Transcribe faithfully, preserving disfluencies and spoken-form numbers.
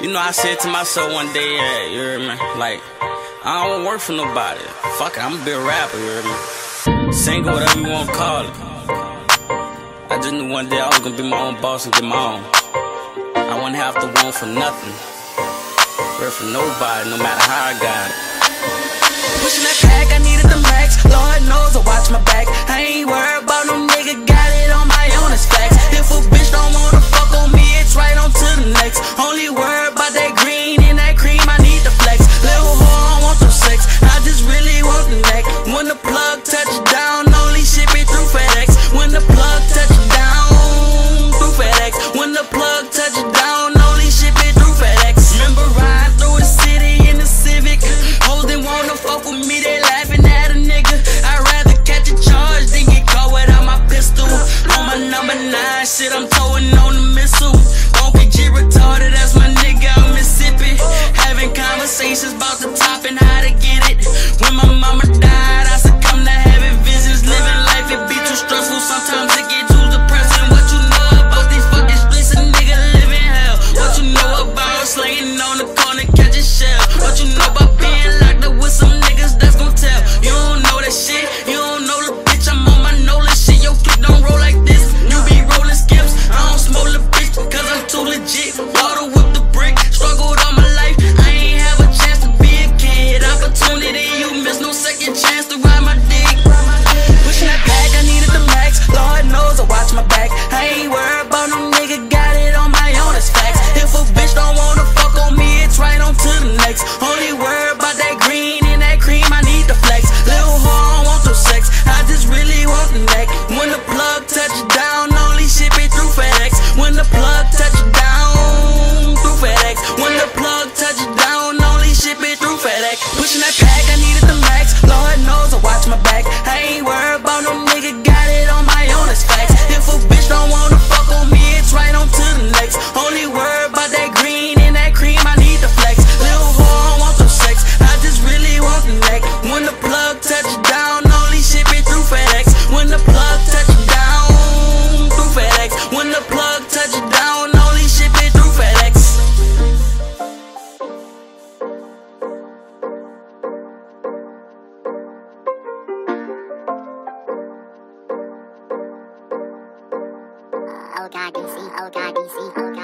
You know, I said to myself one day, yeah, you hear me? Like, I don't work for nobody. Fuck it, I'ma be a rapper, you hear me? Single, whatever you wanna call it. I just knew one day I was gonna be my own boss and get my own. I wouldn't have to want for nothing. Work for nobody, no matter how I got it. Pushing that pack, I needed the max. Lord knows I watch my back. I ain't worried about no nigga, got it on my own, it's facts. If a bitch don't wanna fuck on me, it's right on to the next. Only worried about that green and that cream, I need the flex. Little hoe, I don't want no sex, I just really want the neck. When the plug touch down, only ship it through FedEx. When the plug touch down, through FedEx. When the plug touch down, only ship it through FedEx. Remember riding through the city in the Civic, hoes didn't wanna fuck with me, they laughing at a nigga. I'd rather catch a charge than get caught without my pistol. On my number nine, shit, I'm towing on the missile. Don't be G retarded, that's my nigga out Mississippi. Having conversations about the top and how to get it. When my mama died, I succumbed to having visions. Living life, it be too stressful, sometimes it get too depressing. What you know about these fucking streets, a nigga living hell. What you know about slanging on the corner, catch a shell. What you know about being locked up with some niggas that's gon' tell. You don't know that shit, you don't know the bitch, I'm on my Nolan shit. Yo, click don't roll like this, you be rolling skips. I don't smoke the bitch, cause I'm too legit. Water with the brick, struggled all my life, I ain't have a chance to be a kid. Opportunity, you miss no second chance to ride my dick. Pushing that bag, I needed the max. Lord knows I watch my back. I ain't worried about no nigga, got it on my own, it's facts. If a bitch don't wanna fuck on me, it's right on to the next. Only worried about that green and that cream, I need the flex. Little hoe, I don't want no sex, I just really want the neck. When the plug touch down, only ship it through FedEx. When the plug touch down, through FedEx. When the plug touch down, only ship it through FedEx. Pushing that pack, I needed the max. Lord knows I watch my back. I ain't worried about no nigga, got it on my own, it's facts. If a bitch don't wanna fuck on me, it's right on to the next. Only worried about that green and that cream, I need the flex. Little hoe, I don't want no sex, I just really want the neck. When the plug touch down, only ship it through FedEx. When the plug touch down, through FedEx. When the plug touch down, only ship it through FedEx. OhGodDC, OhGodDC, OhGodDC.